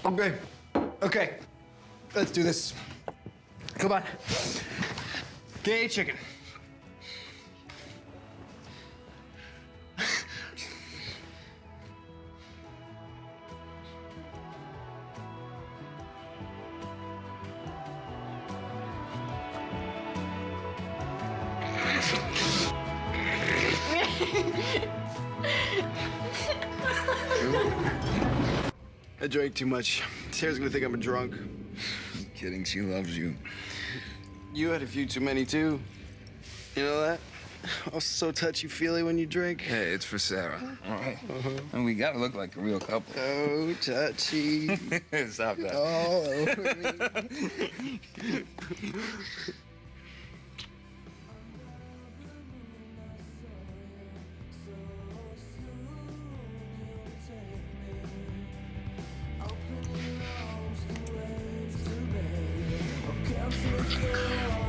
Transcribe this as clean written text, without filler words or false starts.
Okay. Okay. Let's do this. Come on. Gay chicken. I drank too much. Sarah's gonna think I'm a drunk. Kidding, she loves you. You had a few too many, too. You know that? I'm so touchy-feely when you drink. Hey, it's for Sarah, all right? And we gotta look like a real couple. Oh, touchy. Stop that. All over me. Can't